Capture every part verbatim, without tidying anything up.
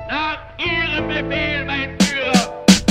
Nach Ihrem Befehl, mein Führer.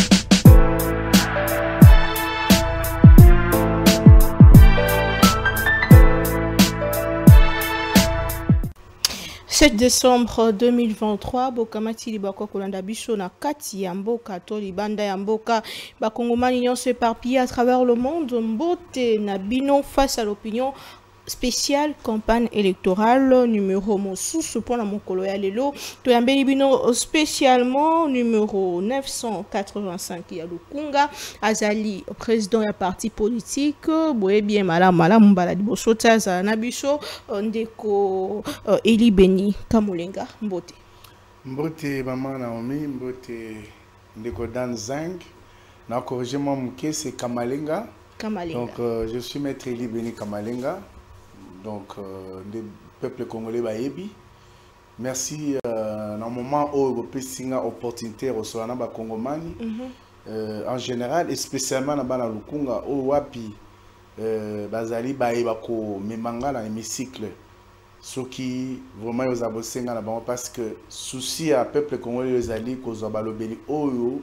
sept décembre deux mille vingt-trois, Bokamati Libako Kolanda Biso na Kati Yamboka, Tolibanda Yamboka, Bakongomani nyonso éparpillés à travers le monde, Mbote Nabino face à l'opinion spéciale campagne électorale numéro Mosusu pour la Mokolo ya lelo toyambeli bino spécialement numéro neuf cent quatre-vingt-cinq ya Lukunga azali président ya parti politique boye bien mala mala mbala liboso taza na biso ndeko Eli Beni Kamulenga Mbote Mbote maman Naomi Mbote ndeko Dan Zang na corriger moi muke c'est Kamalenga Kamalenga donc euh, je suis maître Eli Beni Kamalenga. Donc, euh, le peuple congolais bayebi. Merci. Euh, dans le moment où vous pouvez signer opportunité au Solana Congomani, en général, et spécialement dans la Lukunga, au Wapi, Bazali Bayebako, Memanga dans l'hémicycle. Ce qui vraiment aux abossés là-bas parce que souci à peuple congolais les alliés cause balobeli oyo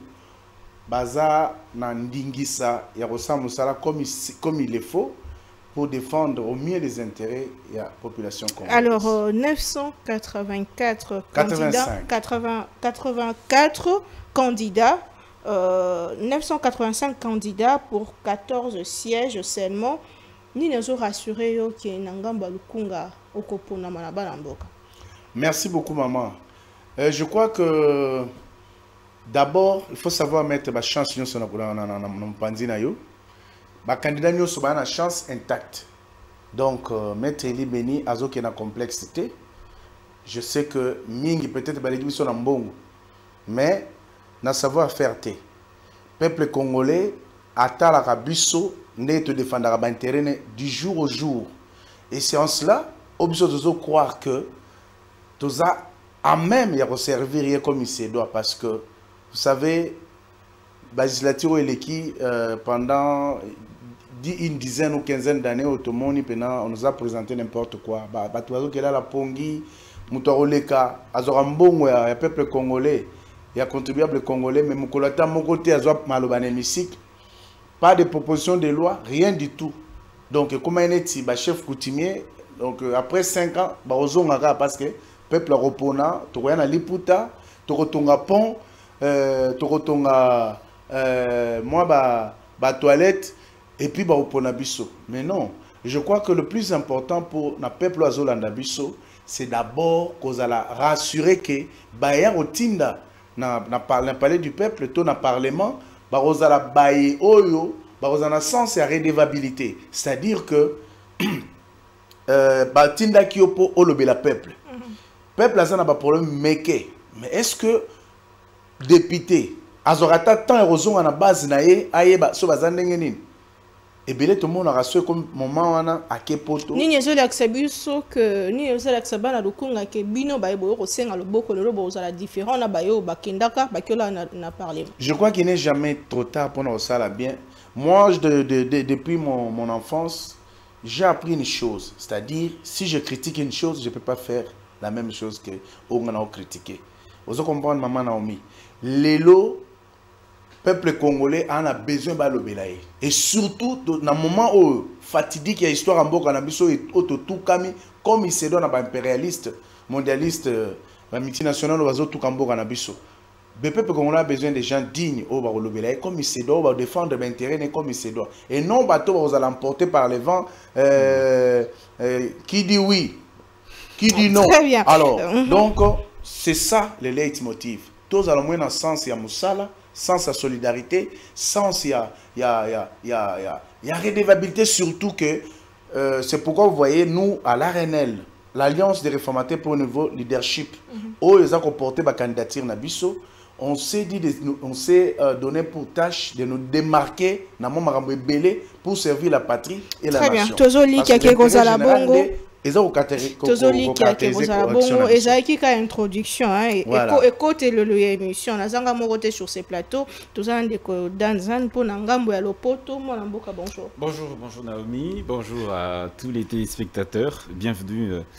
baza nandingisa ya kosa musala comme comme il le faut. Pour défendre au mieux les intérêts de la population congolaise. Alors, euh, neuf cent quatre-vingt-quatre candidats, quatre-vingts, quatre-vingt-quatre candidats, euh, neuf cent quatre-vingt-cinq candidats pour quatorze sièges seulement. Ni nous rassuré que Nangamba Lukunga okopona manaba namboka. Merci beaucoup, maman. Euh, je crois que d'abord, il faut savoir mettre ma chance sur notre pandina yo. Les candidats ont une chance intacte. Donc, euh, Maître Eli Beni a une complexité. Je sais que Mingi peut-être balédi sont en bon, mais na savoir faire te. Peuple congolais attend la rabisso ne te défendra l'intérêt du jour au jour. Et c'est en cela, obligé de croire que tout ça a même à servir comme il se doit parce que vous savez, la législature est qui euh, pendant une dizaine ou quinzaine d'années au Tomoni, on nous a présenté n'importe quoi. Batuazo qui est là la Pongi, Moutaroleka, Azorambongo, il y a peuple congolais, il y a contribuable congolais, mais Moukolata, mon côté, Azor Maloban hémicycle. Pas de proposition de loi, rien du tout. Donc, comme un est chef coutumier, donc après cinq ans, parce que le peuple repona, tu regardes à Liputa, tu retournes à Pont, tu retournes à moi, bah, toilette. Et puis, bah, au Nabiso. Mais non, je crois que le plus important pour le peuple azolanda biso, c'est d'abord qu'on a rassuré que Bayer au Tinda, dans le palais du peuple, tout dans le parlement, bah, on a baillé oyo, bah, on a sens et redevabilité. C'est-à-dire que euh, bah, Tinda qui opo olobe la peuple. Peuple a un problème meke. Mais est-ce que député, azorata tant érosion à la base nae, aye ba so bazandengenin. Et bien, tout le monde a rassuré comme moment à Kepoto. Ni les accebiso que ni les accebiso Lukunga que bino baïbo au sein à le boko le robo à la différent na bayo bakendaka bakola na parlé. Je crois qu'il n'est jamais trop tard pour nous ça là bien. Moi, de, de, de, depuis mon, mon enfance, j'ai appris une chose, c'est-à-dire si je critique une chose, je ne peux pas faire la même chose que on a critiqué. Vous comprenez, maman Naomi. L'élo peuple congolais en a besoin de l'obélaï. Et surtout, dans le moment où fatidique, il y a histoire en Boka Nabiso et tout kami, comme il se donne à impérialiste, mondialiste, la multinationale, ou tout Kamboka Nabiso. Le peuple congolais a besoin de gens dignes au l'obélaï, comme il se doit, au défendre l'intérêt comme il se doit. Et non, bateau, vous allez l'emporter par les vents. Euh, euh, qui dit oui, qui dit non. Très bien. Alors, donc, c'est ça le leitmotiv. Tous à le moins dans le sens, il y a Moussala. Sans sa solidarité, sans il y a, il y a, il y a, il y a, il y a, il y a redevabilité surtout que euh, c'est pourquoi vous voyez nous à l'A R N L, l'Alliance des réformateurs pour le nouveau leadership, où ils ont comporté ma candidature Nabiso, on s'est dit, de, on s'est euh, donné pour tâche de nous démarquer dans mon marambo belé pour servir la patrie et la Très nation. Très bien. Tozoli qui a quelque chose à la bongo. Tozoli qui a quelque chose à la bongo. Et ça qui a une introduction. Écoutez l'émission. On a zanga moroté sur ces plateaux. Tozan de Danzan pour Nangambo ya Lopoto. Molamboka bonjour. Bonjour, bonjour Naomi. Bonjour à tous les téléspectateurs. Bienvenue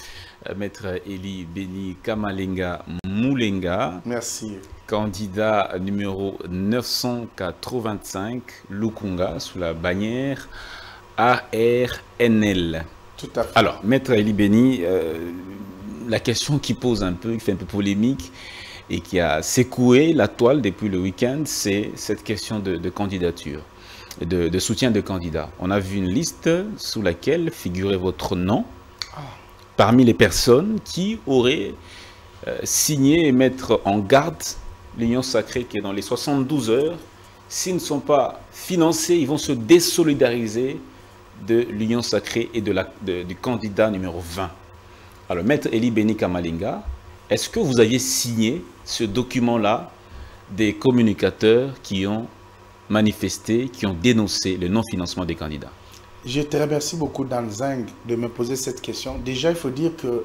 Maître Eli Beni Kamalenga Moulenga. Merci. Candidat numéro neuf cent quatre-vingt-cinq, Lukunga, sous la bannière A R N L. Tout à fait. Alors, Maître Eli Beni, euh, la question qui pose un peu, qui fait un peu polémique et qui a secoué la toile depuis le week-end, c'est cette question de, de candidature, de, de soutien de candidats. On a vu une liste sous laquelle figurait votre nom parmi les personnes qui auraient euh, signé et mettre en garde l'Union sacrée qui est dans les soixante-douze heures. S'ils ne sont pas financés, ils vont se désolidariser de l'Union sacrée et de la, de, du candidat numéro vingt. Alors, Maître Eli Beni Kamalenga, est-ce que vous aviez signé ce document-là des communicateurs qui ont manifesté, qui ont dénoncé le non-financement des candidats? Je te remercie beaucoup, Dan Zeng, de me poser cette question. Déjà, il faut dire que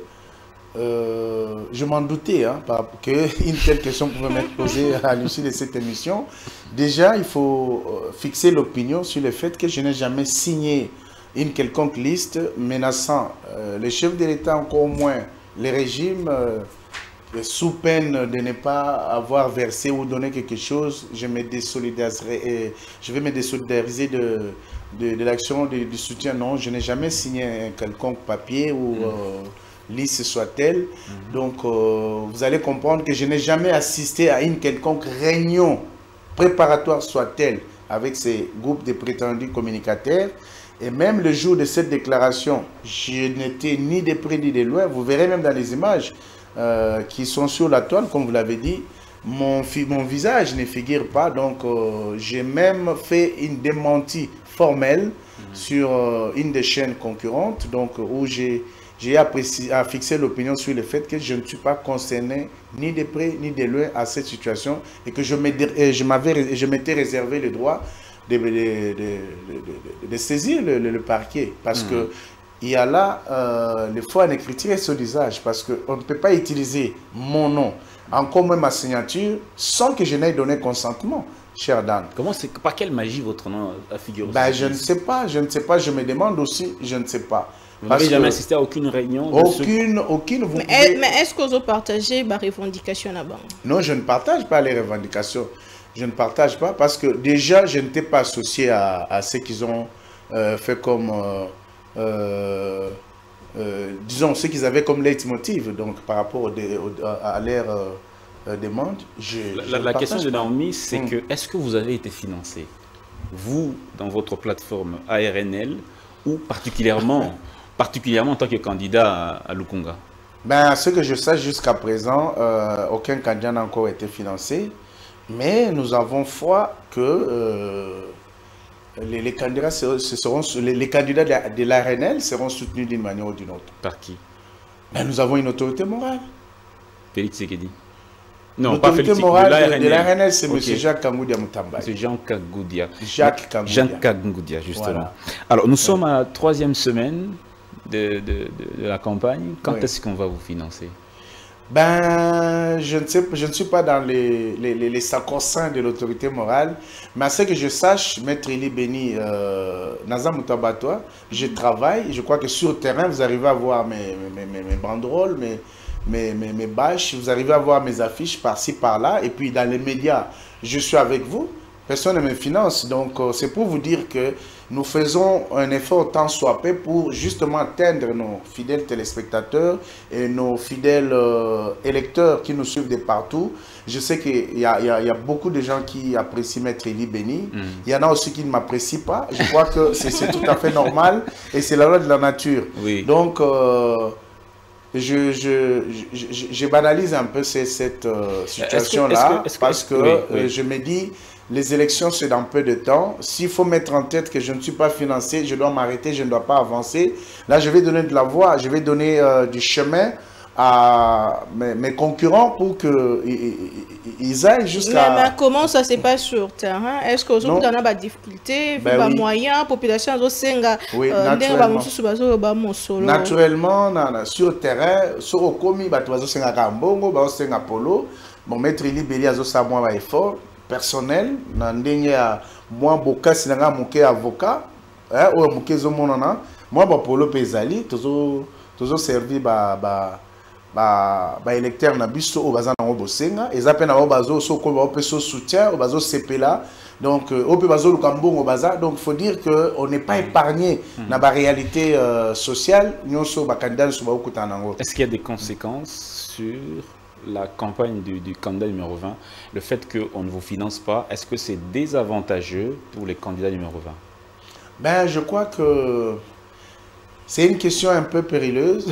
euh, je m'en doutais hein, qu'une telle question pouvait m'être posée à l'issue de cette émission. Déjà, il faut fixer l'opinion sur le fait que je n'ai jamais signé une quelconque liste menaçant euh, les chefs de l'État, encore moins les régimes, euh, sous peine de ne pas avoir versé ou donné quelque chose. Je, me désolidariserai et je vais me désolidariser de... de, de l'action de, de soutien. Non, je n'ai jamais signé un quelconque papier ou mmh. euh, liste soit-elle. Mmh. Donc, euh, vous allez comprendre que je n'ai jamais assisté à une quelconque réunion préparatoire soit-elle avec ces groupes de prétendus communicateurs. Et même le jour de cette déclaration, je n'étais ni de près ni de loin. Vous verrez même dans les images euh, qui sont sur la toile, comme vous l'avez dit, mon, mon visage ne figure pas. Donc, euh, j'ai même fait une démentie formelle mmh. sur euh, une des chaînes concurrentes, donc où j'ai à fixer l'opinion sur le fait que je ne suis pas concerné ni de près ni de loin à cette situation et que je m'étais réservé le droit de, de, de, de, de, de saisir le, le, le parquet parce mmh. que il y a là euh, le faux en écriture et son usage parce qu'on ne peut pas utiliser mon nom, encore même ma signature, sans que je n'aie donné consentement. Cher Dan. Comment c'est, par quelle magie votre nom a figuré? Ben, je ne sais pas, je ne sais pas, je me demande aussi, je ne sais pas. Vous n'avez jamais assisté à aucune réunion? Aucune, ce... aucune. Vous mais pouvez... est-ce que vous partagez ma revendication là-bas? Non, je ne partage pas les revendications. Je ne partage pas parce que déjà, je n'étais pas associé à, à ce qu'ils ont euh, fait comme, euh, euh, euh, disons, ce qu'ils avaient comme leitmotiv, donc par rapport au, au, à leur euh, demande. Je, la je la question de Naomi, c'est hum. que, est-ce que vous avez été financé, vous, dans votre plateforme A R N L, ou particulièrement, particulièrement en tant que candidat à, à Lukunga? Ben, ce que je sache jusqu'à présent, euh, aucun candidat n'a encore été financé, mais nous avons foi que euh, les, les candidats, se, se seront, les, les candidats de l'A R N L seront soutenus d'une manière ou d'une autre. Par qui? Ben, nous avons une autorité morale. Félix Tshisekedi. Non, pas Félix Tshisekedi. L'autorité morale de l'A R N L, c'est okay. M. Jacques Kangoudia Mutamba. M. Jean Kangoudia. Jacques Kangoudia. Jean Kangoudia, justement. Voilà. Alors, nous oui. sommes à la troisième semaine de, de, de, de la campagne. Quand oui. est-ce qu'on va vous financer? Ben, je ne sais, je ne suis pas dans les, les, les, les sacro-saints de l'autorité morale, mais à ce que je sache, Maître Eli Beni euh, Naza Mutabatoa, je travaille, je crois que sur le terrain, vous arrivez à voir mes, mes, mes, mes banderoles, mes, mes, mes, mes bâches, vous arrivez à voir mes affiches par-ci, par-là, et puis dans les médias, je suis avec vous, personne ne me finance, donc euh, c'est pour vous dire que nous faisons un effort tant soit peu pour justement atteindre nos fidèles téléspectateurs et nos fidèles euh, électeurs qui nous suivent de partout. Je sais qu'il y, y, y a beaucoup de gens qui apprécient Maître Eli Beni. Mm. Il y en a aussi qui ne m'apprécient pas. Je crois que c'est tout à fait normal et c'est la loi de la nature. Oui. Donc, euh, je, je, je, je, je banalise un peu cette, cette euh, situation-là parce que oui, oui. Euh, je me dis... Les élections, c'est dans peu de temps. S'il faut mettre en tête que je ne suis pas financé, je dois m'arrêter, je ne dois pas avancer. Là, je vais donner de la voie, je vais donner euh, du chemin à mes, mes concurrents pour qu'ils aillent jusqu'à... Mais, mais comment ça se passe sur le terrain? Est-ce que vous avez des difficultés, des ben oui. moyens, population oui, euh, naturellement. Naturellement, non, non, sur le terrain, sur le commis, il y a des polo. Bon, Maître Eli Beni a un effort personnel, nandenge ya moi boka sinanga moke avocat, hein, ou moke zo monana, moi ba polo pezali, tozo toujours servi ba ba ba ba électeur na biso au bazana au bosenga et ça peine au bazo so ko ba peso soutien au bazo sepela donc au pe bazo lukambo au baza donc faut dire que on n'est pas épargné na ba réalité euh, sociale nyonso ba candidat so ba okutana ngo. Est-ce qu'il y a des conséquences sur la campagne du, du candidat numéro vingt, le fait qu'on ne vous finance pas, est-ce que c'est désavantageux pour les candidats numéro vingt? Ben, je crois que c'est une question un peu périlleuse.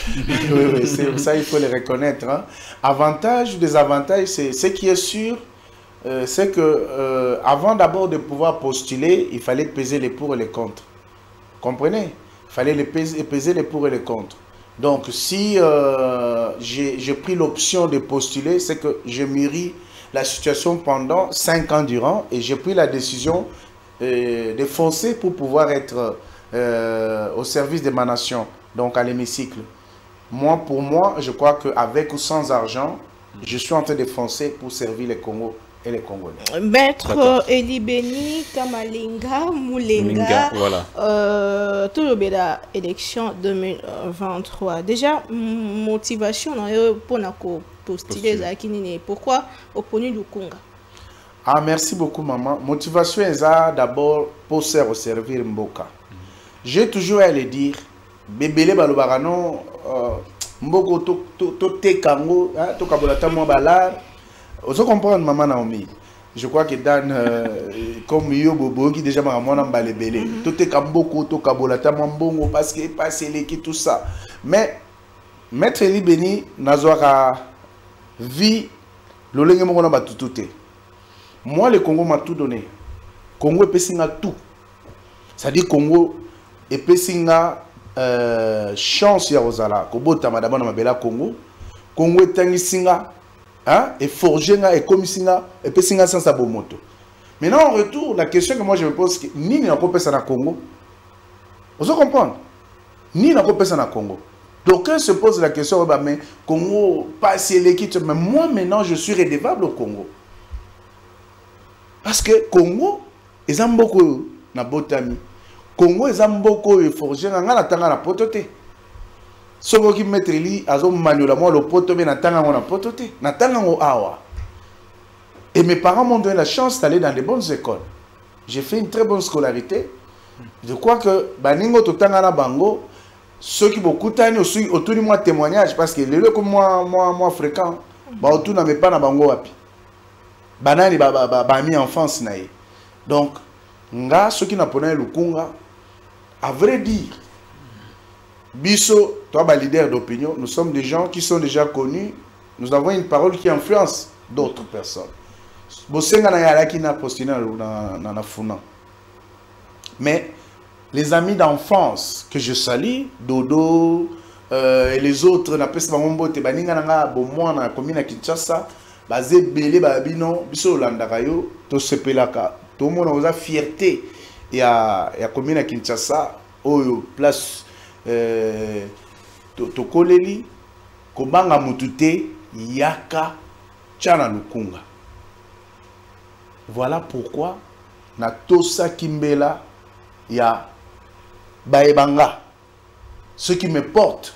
C'est ça, il faut le reconnaître. Hein. Avantage ou désavantage, c'est ce qui est sûr, euh, c'est que euh, avant d'abord de pouvoir postuler, il fallait peser les pour et les contre. Comprenez? Il fallait les peser, peser les pour et les contre. Donc, si euh, j'ai pris l'option de postuler, c'est que je mûris la situation pendant cinq ans durant et j'ai pris la décision euh, de foncer pour pouvoir être euh, au service de ma nation, donc à l'hémicycle. Moi, pour moi, je crois qu'avec ou sans argent, je suis en train de foncer pour servir les Congos et les Congolais. Maître Eli Beni Kamalinga Moulenga, voilà. euh, tout le la élection deux mille vingt-trois. Déjà, motivation pour postuler Zakini. Pourquoi opposer Lukunga? Ah, merci beaucoup, maman. Motivation est d'abord pour se servir Mboka. J'ai toujours à le dire, bébé balobarano, Mboko to to te kango, to kabolata mo balar. Vous comprenez, maman Naomi? Je crois que dans euh, comme yo bobo qui déjà m'a mon emballé belé. Tout est comme beaucoup, tout kabolata mbongo parce que passé les qui tout ça. Mais Maître Eli Beni nazwaka vie lolenge mo na batututé. Moi le Congo m'a tout donné. Congo est pessinga tout. Ça dit Congo est pessinga euh, chance ya Rosala. Kobota madame na mabela Congo. Congo est tangisinga. Hein? Et forger, et commissionner, et pessinga sans sa moto. Maintenant, en retour, la question que moi je me pose, c'est ni n'a pas ça dans Congo. Vous comprenez? Ni n'a pas ça dans Congo. Donc, on se pose la question, bah, mais Congo, pas si l'équipe, mais moi maintenant, je suis redevable au Congo. Parce que Congo, ils ont beaucoup na botami. Congo, ils ont beaucoup de forger, on a la pototé. Sogo qui mettre li azo manuela moi le poto mais natanga on a pototé natanga on awa. Et mes parents m'ont donné la chance d'aller dans de bonnes écoles. J'ai fait une très bonne scolarité. Je crois que baningo totanga na bango ceux qui beaucoup tani aussi autour de moi témoignage parce que les comme moi moi moi fréquent ba autour na me pas na bango wapi. Banani ba ba ba, ba mi enfance naé. Donc nga ceux qui n'a pas Lukunga à vrai dire Bisso, toi, leader d'opinion, nous sommes des gens qui sont déjà connus. Nous avons une parole qui influence d'autres personnes. Mais les amis d'enfance que je salue, Dodo euh, et les autres, na pesa bambo te baninga nanga bomwa na commune Kinshasa, bazé belé babino, biso landakayo, to sepelaka. Tout le monde a fierté ya ya commune Kinshasa, oyo place Euh, to koleli kobanga mutute yaka tchana Lukunga. Voilà pourquoi na tosa kimbela ya baebanga ce qui me porte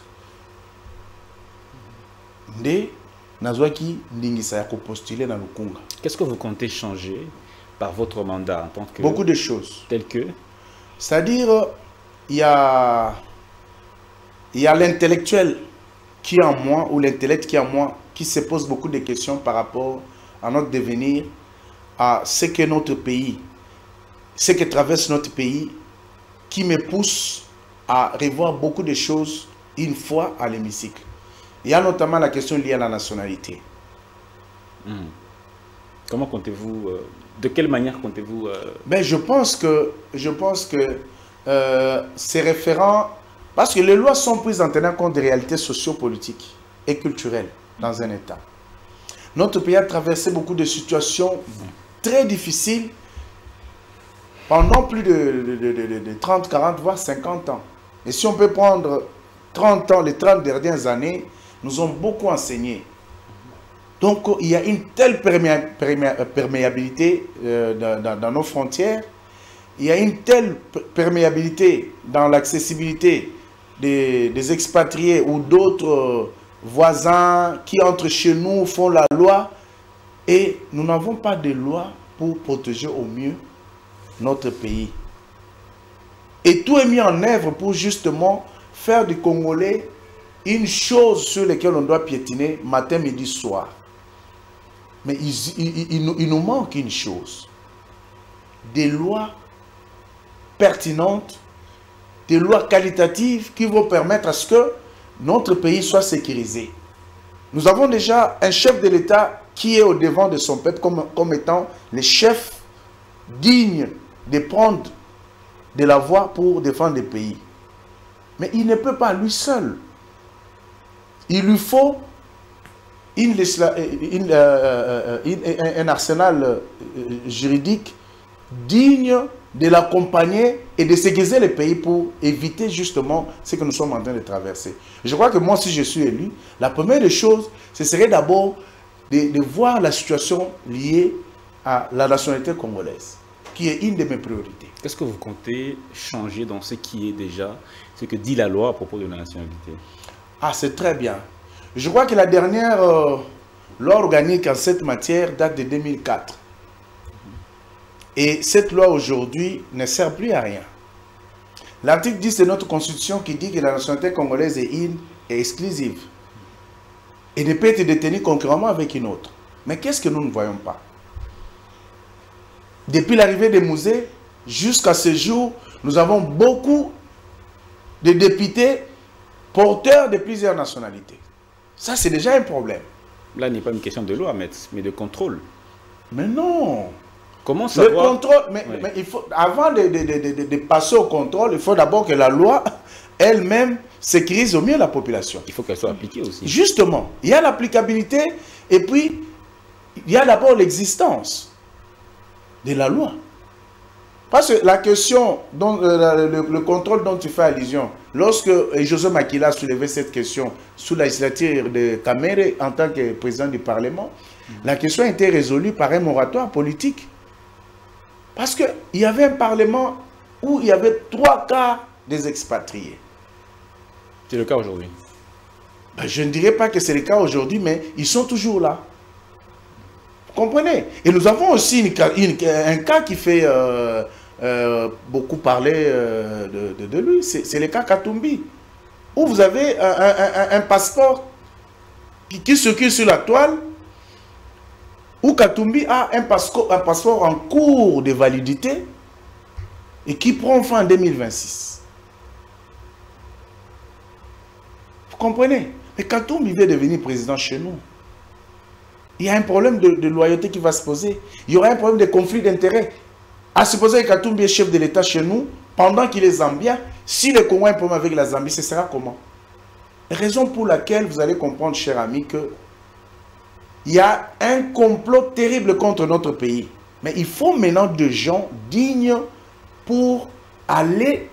nde nazwaki ndingisa ya ko postuler na Lukunga. Qu'est-ce que vous comptez changer par votre mandat en tant que beaucoup de choses telles que c'est-à-dire il y a Il y a l'intellectuel qui est en moi, ou l'intellect qui est en moi, qui se pose beaucoup de questions par rapport à notre devenir, à ce que notre pays, ce que traverse notre pays, qui me pousse à revoir beaucoup de choses une fois à l'hémicycle. Il y a notamment la question liée à la nationalité. Mmh. Comment comptez-vous, euh, de quelle manière comptez-vous euh... Ben, je pense que, je pense que euh, ces référents... Parce que les lois sont prises en tenant compte des réalités sociopolitiques et culturelles dans un État. Notre pays a traversé beaucoup de situations très difficiles pendant plus de, de, de, de, de trente, quarante, voire cinquante ans. Et si on peut prendre trente ans, les trente dernières années, nous ont beaucoup enseigné. Donc il y a une telle perméa, perméa, perméabilité euh, dans, dans, dans nos frontières, il y a une telle perméabilité dans l'accessibilité des, des expatriés ou d'autres voisins qui entrent chez nous, font la loi, et nous n'avons pas de loi pour protéger au mieux notre pays. Et tout est mis en œuvre pour justement faire du Congolais une chose sur laquelle on doit piétiner matin, midi, soir. Mais il, il, il, il nous manque une chose. Des lois pertinentes, des lois qualitatives qui vont permettre à ce que notre pays soit sécurisé. Nous avons déjà un chef de l'État qui est au devant de son peuple comme, comme étant le chef digne de prendre de la voix pour défendre le pays. Mais il ne peut pas lui seul. Il lui faut une, une, euh, une, un arsenal juridique digne de l'accompagner et de sécuriser le pays pour éviter justement ce que nous sommes en train de traverser. Je crois que moi, si je suis élu, la première des choses, ce serait d'abord de, de voir la situation liée à la nationalité congolaise, qui est une de mes priorités. Qu'est-ce que vous comptez changer dans ce qui est déjà, ce que dit la loi à propos de la nationalité? Ah, c'est très bien. Je crois que la dernière euh, loi organique en cette matière date de deux mille quatre. Et cette loi aujourd'hui ne sert plus à rien. L'article dix de notre constitution qui dit que la nationalité congolaise est une et exclusive et ne peut être détenue concurremment avec une autre. Mais qu'est-ce que nous ne voyons pas? Depuis l'arrivée des musées jusqu'à ce jour, nous avons beaucoup de députés porteurs de plusieurs nationalités. Ça, c'est déjà un problème. Là, il n'est pas une question de loi, mais de contrôle. Mais non. Comment savoir? Le contrôle, mais, oui. mais il faut, avant de, de, de, de, de passer au contrôle, il faut d'abord que la loi elle-même sécurise au mieux la population. Il faut qu'elle soit appliquée aussi. Justement, il y a l'applicabilité et puis il y a d'abord l'existence de la loi. Parce que la question, dont, euh, le, le contrôle dont tu fais allusion, lorsque José Makila a soulevé cette question sous la législature de Kamere en tant que président du Parlement, mmh. la question a été résolue par un moratoire politique. Parce qu'il y avait un Parlement où il y avait trois quarts des expatriés. C'est le cas aujourd'hui? Ben, je ne dirais pas que c'est le cas aujourd'hui, mais ils sont toujours là. Vous comprenez? Et nous avons aussi une, une, un cas qui fait euh, euh, beaucoup parler euh, de, de, de lui. C'est le cas Katumbi. Où vous avez un, un, un, un passeport qui, qui circule sur la toile, où Katumbi a un passeport, un passeport en cours de validité et qui prend fin en deux mille vingt-six. Vous comprenez? Mais Katumbi veut devenir président chez nous. Il y a un problème de, de loyauté qui va se poser. Il y aura un problème de conflit d'intérêts. À supposer que Katumbi est chef de l'État chez nous, pendant qu'il est zambien, si le Congo a un problème avec la Zambie, ce sera comment? Raison pour laquelle vous allez comprendre, cher ami, que il y a un complot terrible contre notre pays. Mais il faut maintenant des gens dignes pour aller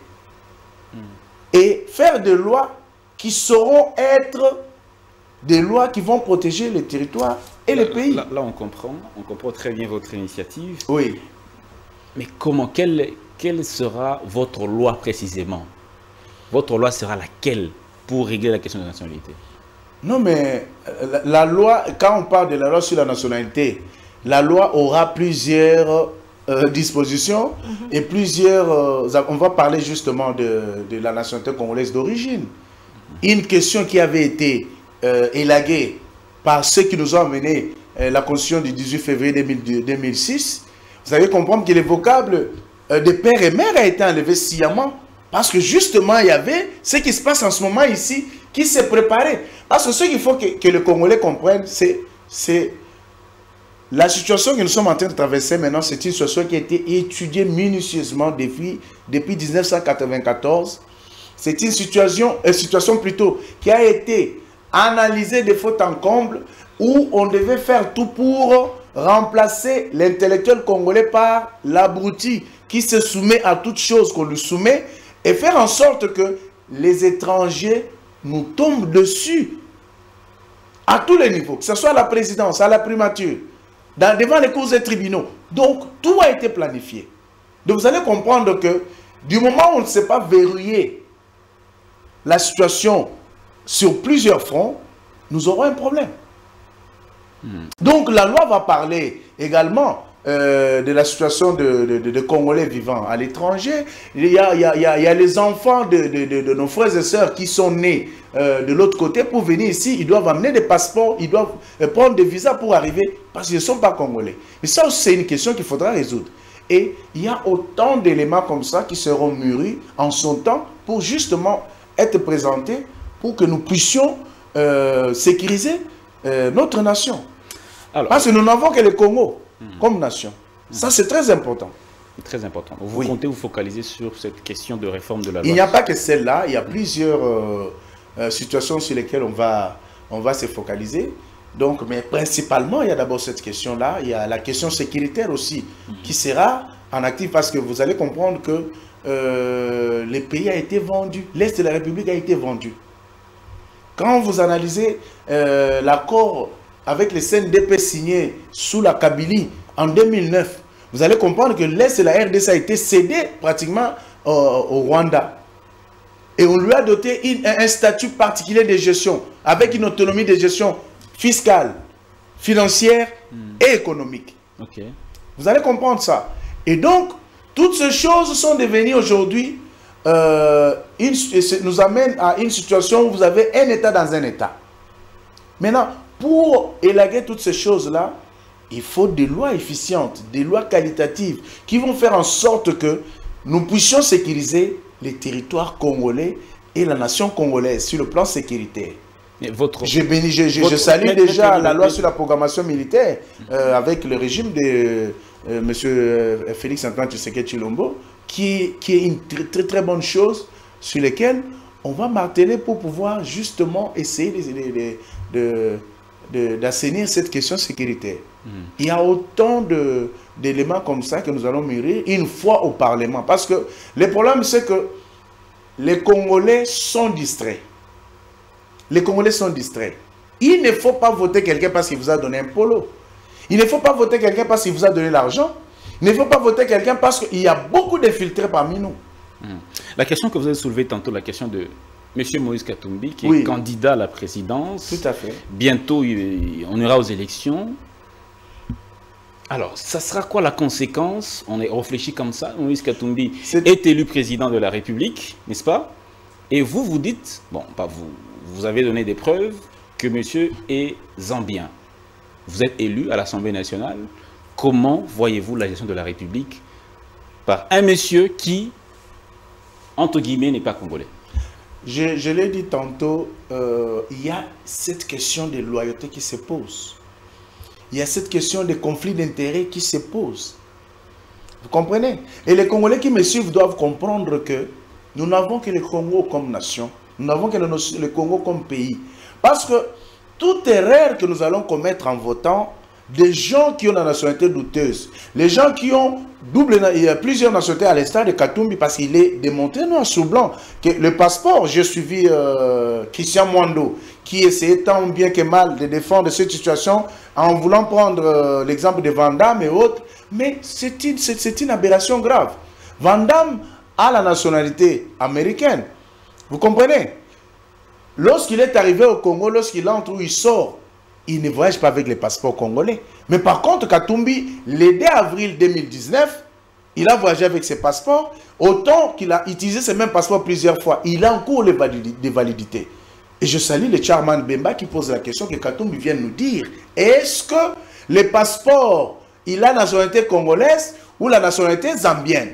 et faire des lois qui sauront être des lois qui vont protéger les territoires et là, les pays. Là, là, on comprend, on comprend très bien votre initiative. Oui. Mais comment, quelle, quelle sera votre loi précisément? Votre loi sera laquelle pour régler la question de la nationalité? Non, mais la, la loi, quand on parle de la loi sur la nationalité, la loi aura plusieurs euh, dispositions mm-hmm. et plusieurs... Euh, on va parler justement de, de la nationalité congolaise d'origine. Mm-hmm. Une question qui avait été euh, élaguée par ceux qui nous ont amené euh, la constitution du dix-huit février deux mille six, vous allez comprendre que le vocable euh, de père et mère a été enlevé sciemment. Parce que justement, il y avait ce qui se passe en ce moment ici, qui s'est préparé. Parce que ce qu'il faut que, que les Congolais comprennent, c'est la situation que nous sommes en train de traverser maintenant, c'est une situation qui a été étudiée minutieusement depuis, depuis mille neuf cent quatre-vingt-quatorze. C'est une situation, une situation plutôt qui a été analysée de faute en comble, où on devait faire tout pour remplacer l'intellectuel congolais par l'abruti qui se soumet à toute chose qu'on lui soumet et faire en sorte que les étrangers nous tombent dessus à tous les niveaux, que ce soit à la présidence, à la primature, dans, devant les cours et tribunaux. Donc, tout a été planifié. Donc, vous allez comprendre que du moment où on ne s'est pas verrouillé la situation sur plusieurs fronts, nous aurons un problème. Hmm. Donc la loi va parler également euh, de la situation de, de, de, de Congolais vivant à l'étranger. Il y a, il y a, il y a, il y a les enfants de, de, de, de nos frères et sœurs qui sont nés euh, de l'autre côté pour venir ici. Ils doivent amener des passeports, ils doivent euh, prendre des visas pour arriver parce qu'ils ne sont pas Congolais. Mais ça aussi, c'est une question qu'il faudra résoudre. Et il y a autant d'éléments comme ça qui seront mûris en son temps pour justement être présentés pour que nous puissions euh, sécuriser euh, notre nation. Alors, parce que nous n'avons que le Congo mmh. comme nation. Mmh. Ça, c'est très important. Très important. Vous oui. comptez vous focaliser sur cette question de réforme de la loi? Il n'y a pas que celle-là. Il y a plusieurs euh, euh, situations sur lesquelles on va, on va se focaliser. Donc, mais principalement, il y a d'abord cette question-là. Il y a la question sécuritaire aussi, mmh. qui sera en actif parce que vous allez comprendre que euh, le pays a été vendu. L'Est de la République a été vendu. Quand vous analysez euh, l'accord avec les C N D P signé sous la Kabylie en deux mille neuf, vous allez comprendre que l'Est de la R D C a été cédé pratiquement euh, au Rwanda. Et on lui a doté une, un statut particulier de gestion, avec une autonomie de gestion fiscale, financière mm. et économique. Okay. Vous allez comprendre ça. Et donc, toutes ces choses sont devenues aujourd'hui, euh, une, nous amènent à une situation où vous avez un État dans un État. Maintenant, pour élaguer toutes ces choses-là, il faut des lois efficientes, des lois qualitatives, qui vont faire en sorte que nous puissions sécuriser les territoires congolais et la nation congolaise sur le plan sécuritaire. Mais votre, je, bénis, je, je, votre, je salue votre, déjà votre, la loi votre, sur la programmation militaire euh, avec le régime de euh, M. Félix Antoine Tshisekedi Tshilombo, qui, qui est une très, très très bonne chose sur laquelle on va marteler pour pouvoir justement essayer d'assainir cette question sécuritaire. Mm. Il y a autant d'éléments comme ça que nous allons mûrir une fois au Parlement. Parce que le problème, c'est que les Congolais sont distraits. Les Congolais sont distraits. Il ne faut pas voter quelqu'un parce qu'il vous a donné un polo. Il ne faut pas voter quelqu'un parce qu'il vous a donné l'argent. Il ne faut pas voter quelqu'un parce qu'il y a beaucoup d'infiltrés parmi nous. Hum. La question que vous avez soulevée tantôt, la question de M. Moïse Katumbi, qui oui. est candidat à la présidence. Tout à fait. Bientôt, on ira aux élections. Alors, ça sera quoi la conséquence? On est réfléchi comme ça. Moïse Katumbi est... est élu président de la République, n'est-ce pas? Et vous, vous dites, bon, pas vous, vous avez donné des preuves que monsieur est zambien. Vous êtes élu à l'Assemblée nationale. Comment voyez-vous la gestion de la République par un monsieur qui, entre guillemets, n'est pas congolais? Je, je l'ai dit tantôt, euh, il y a cette question de loyauté qui se pose. Il y a cette question de conflit d'intérêts qui se pose. Vous comprenez? Et les Congolais qui me suivent doivent comprendre que nous n'avons que le Congo comme nation. Nous n'avons que le, le Congo comme pays. Parce que toute erreur que nous allons commettre en votant, des gens qui ont la nationalité douteuse, les gens qui ont double, il y a plusieurs nationalités à l'instar de Katumbi, parce qu'il est démontré noir sur blanc que le passeport, j'ai suivi euh, Christian Mwando, qui essayait tant bien que mal de défendre cette situation en voulant prendre euh, l'exemple de Van Damme et autres, mais c'est une, c'est une aberration grave. Van Damme a la nationalité américaine, vous comprenez? Lorsqu'il est arrivé au Congo, lorsqu'il entre ou il sort, il ne voyage pas avec les passeports congolais. Mais par contre, Katumbi, le deux avril deux mille dix-neuf, il a voyagé avec ses passeports. Autant qu'il a utilisé ces mêmes passeports plusieurs fois, il a encore les de validité. Et je salue le Charman Bemba qui pose la question que Katumbi vient de nous dire. Est-ce que les passeports, il a la nationalité congolaise ou la nationalité zambienne?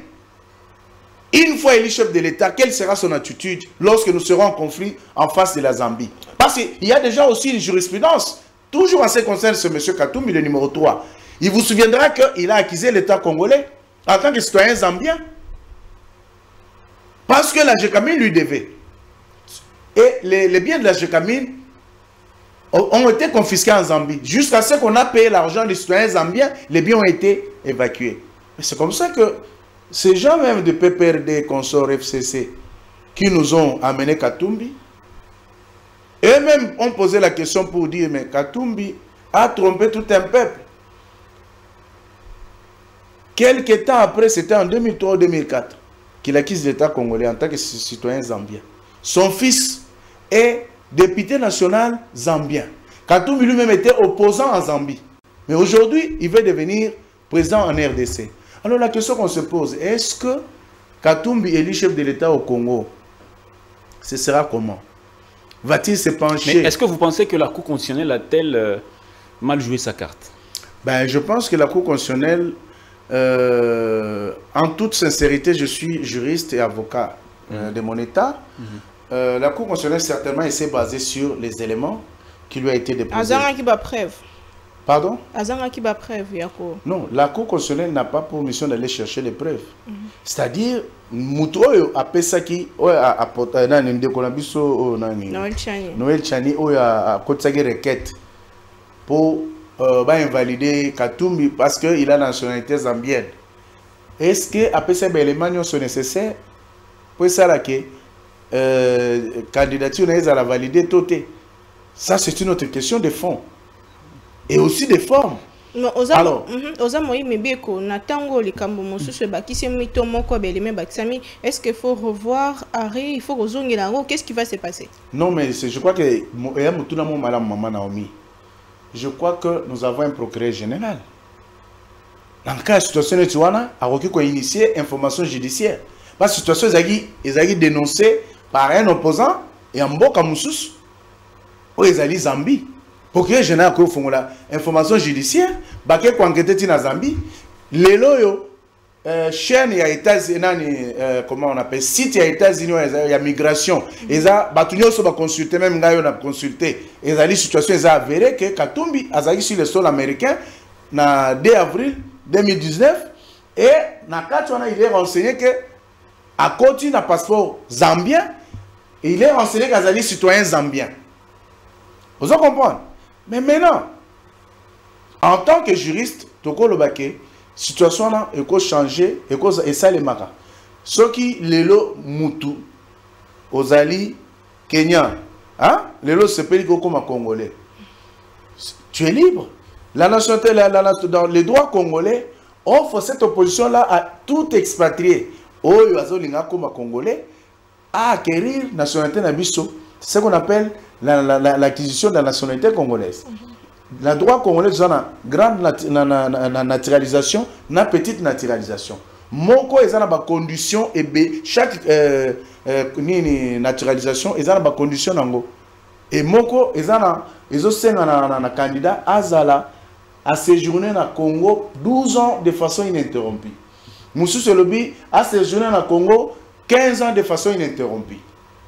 Une fois élu chef de l'État, quelle sera son attitude lorsque nous serons en conflit en face de la Zambie? Parce qu'il y a déjà aussi une jurisprudence. Toujours en ce qui concerne ce monsieur Katumbi, le numéro trois. Il vous souviendra qu'il a acquis l'État congolais en tant que citoyen zambien. Parce que la Gécamine lui devait. Et les, les biens de la Gécamine ont été confisqués en Zambie. Jusqu'à ce qu'on a payé l'argent des citoyens zambiens, les biens ont été évacués. C'est comme ça que ces gens même de P P R D, consorts F C C, qui nous ont amené Katumbi, eux-mêmes ont posé la question pour dire, mais Katumbi a trompé tout un peuple. Quelques temps après, c'était en deux mille trois ou deux mille quatre, qu'il acquise l'État congolais en tant que citoyen zambien. son fils est député national zambien. Katumbi lui-même était opposant en Zambie. Mais aujourd'hui, il veut devenir président en R D C. Alors la question qu'on se pose, est-ce que Katumbi élu chef de l'État au Congo, ce sera comment? Va-t-il se pencher? Mais est-ce que vous pensez que la Cour constitutionnelle a-t-elle euh, mal joué sa carte? Ben, je pense que la Cour constitutionnelle, euh, en toute sincérité, je suis juriste et avocat euh, de mon État. Mm-hmm. euh, la Cour constitutionnelle, certainement, s'est basée sur les éléments qui lui ont été déposés. Azanga qui va preuve. Pardon? Azanga qui va preuve, Yako. Non, la Cour constitutionnelle n'a pas pour mission d'aller chercher les preuves. Mm-hmm. C'est-à-dire, Moutoyo a pesaki, a apporté Noël Chani, Noël Chani, a apporté une requête pour euh, invalider Katumbi parce qu'il a la nationalité zambienne. Est-ce que après ces éléments sont nécessaires pour ça que la candidature n'est pas validée? Ça, c'est une autre question de fond et aussi de forme. Alors, est-ce qu'il faut revoir Harry? Il faut rezonger là-haut. Qu'est-ce qui va se passer? Non, mais je crois que je crois que nous avons un procureur général. Dans le cas de la situation, il a initié information judiciaire. Parce que la situation est dénoncée par un opposant et un bon Kamoussous, où ils allaient Zambie. Procureur général a fait information judiciaire, baké ko enquêter na Zambie, les loyo chaîne ya États-Unis, comment on appelle, site ya États-Unis, il y a migration. Ils a batunyo so ba consulter, même ngayo na consulter. Ils allaient situation, ils a avéré que Katumbi azaki sur le sol américain na deux avril deux mille dix-neuf et na katwana il est renseigné que à côté d'un passeport zambien, il est renseigné qu'azali citoyen zambien. Vous comprenez? Mais maintenant, en tant que juriste, Toko Lobake, situation là, il faut changer, et ça les mara. Ceux qui lelo mutu, ozali Kenya, hein? Lelo se paye comme un Congolais. Tu es libre. La nationalité, la, la, dans les droits congolais, offre cette opposition là à tout expatrié. Oyo azolinga comme un Congolais à acquérir la nationalité nabiso. C'est ce qu'on appelle l'acquisition la, la, la, de la nationalité congolaise. Mm-hmm. La droit congolais, c'est une grande nat na, na, na, na, naturalisation, une petite naturalisation. Moko, ils ont des conditions, et chaque euh, euh, naturalisation, ils ont des conditions. Et Moko, ils ont un candidat Azala à séjourner dans le Congo douze ans de façon ininterrompue. Moussou Selobi a séjourné dans le Congo quinze ans de façon ininterrompue.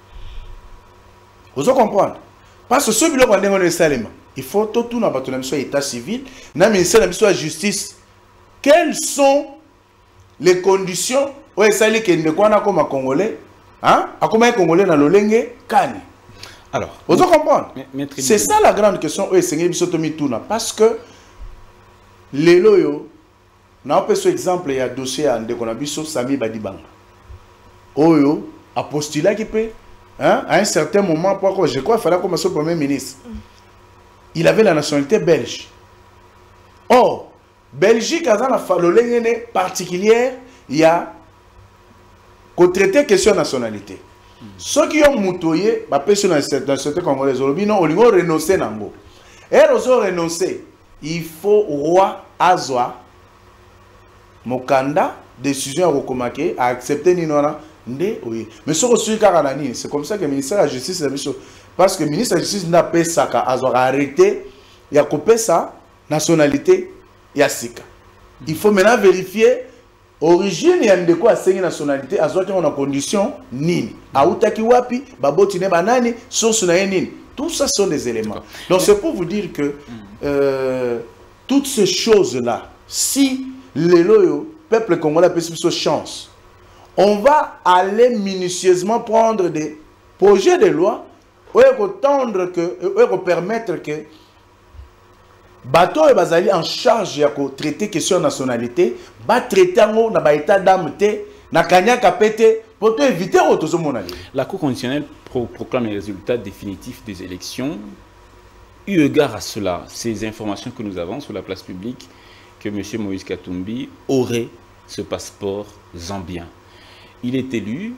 Vous comprenez? Parce que ce bilan qu'on a dans il faut tout tout dans l'état civil, dans le ministère de la justice. Quelles sont les conditions où il s'agit que nous sommes comme un Congolais, hein? Comme un Congolais dans le Lengue, Kani. Alors, vous comprenez? C'est ça la grande question où il s'agit de tout parce que les loyaux, on a un exemple, il y a un dossier à Ndekonabiso, Sami Badibanga. Oyo a postulé qui peut. Hein? À un certain moment, pourquoi je crois qu'il fallait commencer au Premier ministre. Il avait la nationalité belge. Or, Belgique a une particulière, il y a qu'au traité question de nationalité. Mm. Ceux qui ont moutoyé, bah, dans la société congolaise, ils ont renoncé. Et ils ont renoncé. Il faut roi Azwa, Mokanda, décision à Rokomake, à accepter Ninora. Oui. Mais c'est comme ça que le ministère de la Justice, parce que le ministère de la Justice n'a pas ça, a arrêté, il a coupé sa nationalité, il a sika. Il faut maintenant vérifier l'origine et de quoi c'est une nationalité, à ce qu'on a condition, nini. A outaki wapi, babotine banani, source na nini. Tout ça sont des éléments. Donc c'est pour vous dire que euh, toutes ces choses-là, si les loyaux, peuple congolais a plus chance, on va aller minutieusement prendre des projets de loi où il faut tendre que, où il faut permettre que bateau et bazali en charge de traiter question de nationalité, va traiter en na ba état d'âme té, na kanyaka pété pour éviter autre chose. La Cour constitutionnelle pro proclame les résultats définitifs des élections. Eu égard à cela, ces informations que nous avons sur la place publique, que M. Moïse Katumbi aurait ce passeport zambien. Il est élu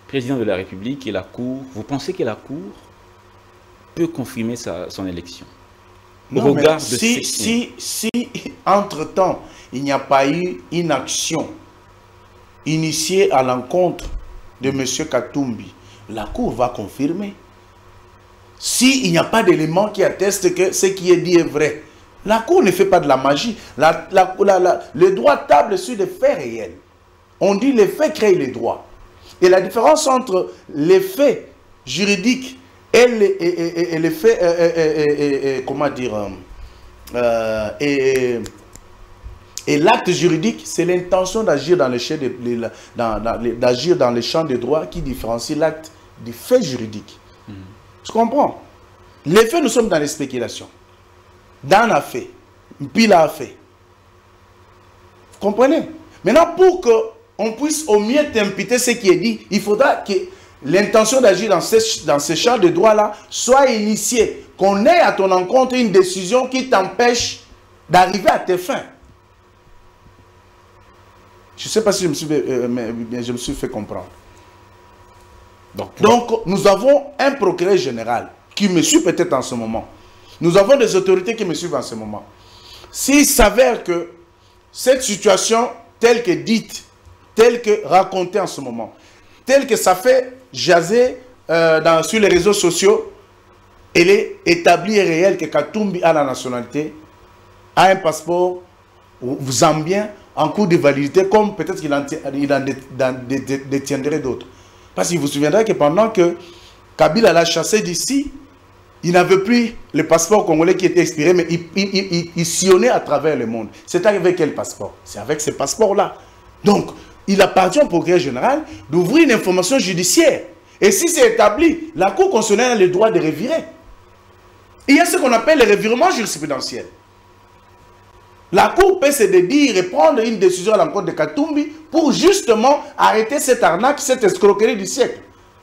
président de la République et la Cour, vous pensez que la Cour peut confirmer sa, son élection? Au Non, regard mais de si, ces... si, si, entre-temps, il n'y a pas eu une action initiée à l'encontre de M. Katumbi, la Cour va confirmer. S'il n'y a pas d'éléments qui attestent que ce qui est dit est vrai, la Cour ne fait pas de la magie. La, la, la, la, le droit table sur des faits réels. On dit les faits créent les droits. Et la différence entre les faits juridiques et les, et, et, et les faits, euh, et, et, et, comment dire, euh, et, et l'acte juridique, c'est l'intention d'agir dans, dans, dans, d'agir dans les champs des droits qui différencie l'acte du fait juridique. Mmh. Tu comprends? Les faits, nous sommes dans les spéculations. Dans la fait, puis la fait. Vous comprenez? Maintenant, pour qu'on puisse au mieux t'imputer ce qui est dit, il faudra que l'intention d'agir dans ces, dans ces champs de droit-là soit initiée. Qu'on ait à ton encontre une décision qui t'empêche d'arriver à tes fins. Je ne sais pas si je me suis, euh, mais je me suis fait comprendre. Donc, Donc, nous avons un procureur général qui me suit peut-être en ce moment. Nous avons des autorités qui me suivent en ce moment. S'il s'avère que cette situation telle que dite, telle que racontée en ce moment, telle que ça fait jaser euh, dans, sur les réseaux sociaux, elle est établie et réelle que Katumbi a la nationalité, a un passeport zambien en cours de validité, comme peut-être qu'il en, il en dé, dé, dé, détiendrait d'autres. Parce qu'il vous souviendra que pendant que Kabila l'a chassé d'ici, il n'avait plus le passeport congolais qui était expiré, mais il, il, il, il sillonnait à travers le monde. C'est avec quel passeport? C'est avec ce passeport-là. Donc, il appartient au procureur général d'ouvrir une information judiciaire. Et si c'est établi, la Cour constitutionnelle a le droit de revirer. Il y a ce qu'on appelle le revirement jurisprudentiel. La Cour peut se dédire et prendre une décision à l'encontre de Katumbi pour justement arrêter cette arnaque, cette escroquerie du siècle.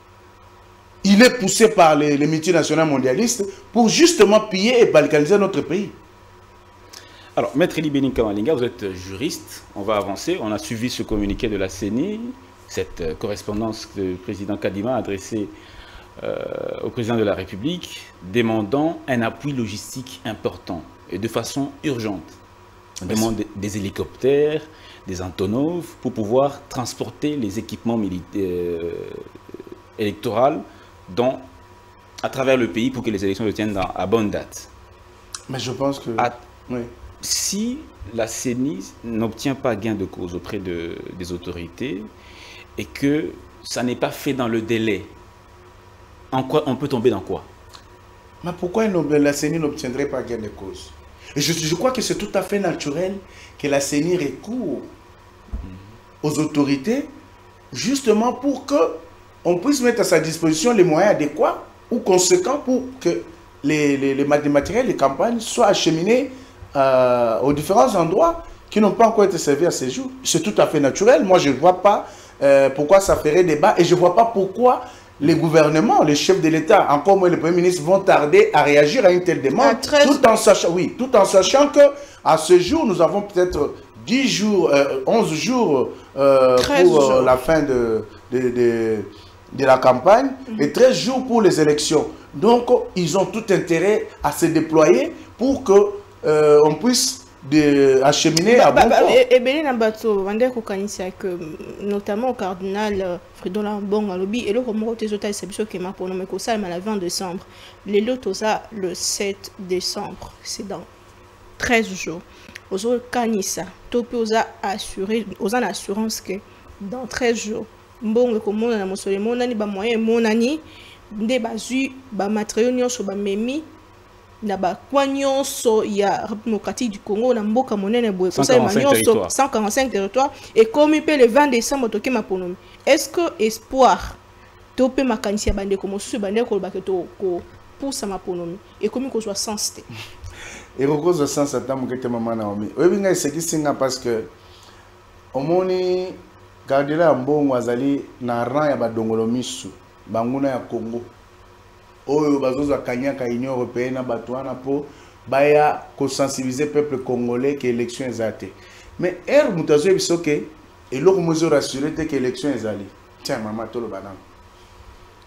Il est poussé par les, les multinationales mondialistes pour justement piller et balkaniser notre pays. Alors, Maître Eli Béni Kamalinga, vous êtes juriste, on va avancer. On a suivi ce communiqué de la C E N I, cette euh, correspondance que le président Kadima a adressée euh, au président de la République, demandant un appui logistique important et de façon urgente. On demande des, des hélicoptères, des Antonov, pour pouvoir transporter les équipements militaires euh, électoraux dans, à travers le pays pour que les élections se tiennent dans, à bonne date. Mais je pense que... À, oui. Si la C E N I n'obtient pas gain de cause auprès de, des autorités et que ça n'est pas fait dans le délai, en quoi, on peut tomber dans quoi? Mais pourquoi la C E N I n'obtiendrait pas gain de cause? Et je, je crois que c'est tout à fait naturel que la C E N I recourt aux autorités justement pour qu'on puisse mettre à sa disposition les moyens adéquats ou conséquents pour que les, les, les matériels, les campagnes soient acheminés euh, aux différents endroits qui n'ont pas encore été servis à ce jour. C'est tout à fait naturel. Moi, je ne vois pas euh, pourquoi ça ferait débat et je ne vois pas pourquoi les gouvernements, les chefs de l'État, encore moins les premiers ministres, vont tarder à réagir à une telle demande, tout en sachant, oui, tout en sachant que à ce jour, nous avons peut-être dix jours, euh, onze jours euh, pour euh, la fin de, de, de, de la campagne mm-hmm. et treize jours pour les élections. Donc, ils ont tout intérêt à se déployer pour que euh, on puisse de acheminer à bon port. Et bien, notamment au cardinal Fridolin Lambong Alobi et le remords des hôtels c'est qui m'a pour nommer ça le vingt décembre. Les lots le sept décembre. C'est dans treize jours. Aux autres Kanissa, Topi aux assuré aux assurance que dans treize jours, bon comme mon na mosole mon ani ba moyen mon ani nde bazu ba matériaux nyonso ba memi na ba kwa nyonso ya démocratique du Congo na mboka monene boye ko ça nyonso cent quarante-cinq territoires et comme il peut le vingt décembre toke maponomi. Est-ce que espoir Topi makanisi ya bande comme sous bande ko ba ke to ko pour ça maponomi et comme ko soit sens té et cause de sens ata mukete mama na omi oyebi ngai sekisinga parce que omoni Cardinal Mbongo azali na rang ya badongolo misu banguna ya Congo oyo bazoza kanyaka Union européenne na bato wana po baya ko sensibiliser peuple congolais que élection ezate mais er mutazo biso ke eloko mozo rassurer te que élection ezali tiens mama tolo banam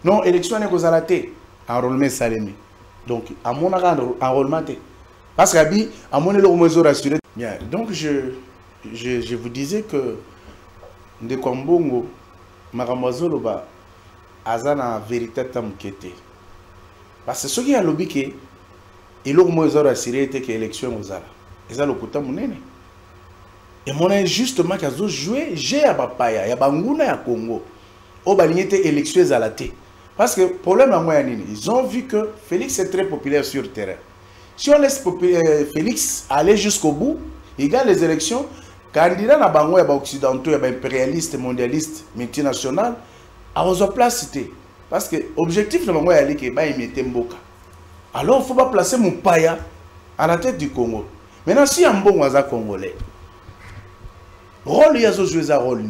Non, élection n'est qu'aux alatés. Enrôlement Salemi. Donc, à mon enrôlement. Parce que, à mon enrôlement rassuré. Bien, donc je, je, je vous disais que de Kwambongo, Maramazoloba, Azana véritable tamukete. Parce que ce qui a lobby que, et l'enrôlement rassuré était que l'élection aux ala. Et ça, le côté monene. Et mon justement, qu'ils ont joué, j'ai à Bapaya, il y a Bangouna à Congo. Au baligné élection aux alatés. Parce que le problème à moi, ils ont vu que Félix est très populaire sur le terrain. Si on laisse Félix aller jusqu'au bout, il gagne les élections, candidat à Bango, occidentaux, impérialistes, mondialistes, multinationaux, à votre place. Parce que l'objectif de Bango est d'aller qu'il Mboka. Alors il ne faut pas placer Moupaya à la tête du Congo. Maintenant, si un bon Waza congolais, rôle, il y a joué un rôle.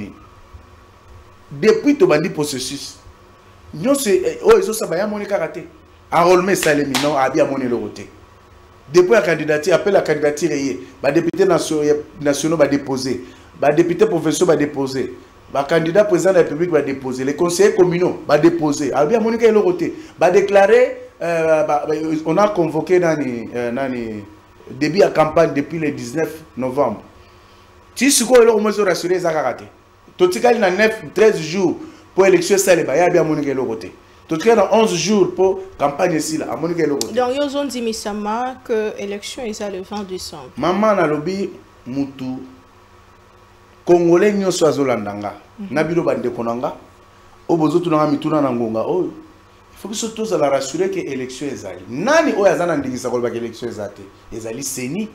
Depuis le bandi processus, nous c'est oh ils ont ça va mon karaté enrôlement Salemi non a bien mon le côté depuis la candidature appelle la candidature est ba député nationaux va déposer ba député professeur va déposer ba candidat président de la République va déposer les conseillers communaux va déposer a bien mon le côté va déclarer euh, bah, on a convoqué dans euh, dans début à campagne depuis le dix-neuf novembre si ce qu'on leur mesure rassurer ça karaté tout ce qu'il y a neuf treize jours pour l'élection, il y a bien mon côté. Tout cas, dans onze jours pour la campagne ici, à mon côté. Donc, ils ont dit Missama que l'élection est le vingt décembre. Maman a lobby Moutou. Congolais n'y sont pas Zolandanga. Nabilo Bande Konanga. Obozo Tunanga Mituna Nangonga. Il faut que ce tous la rassurer que l'élection est allée. Nani Oyazana dit que l'élection est allée. Ils allent Séni.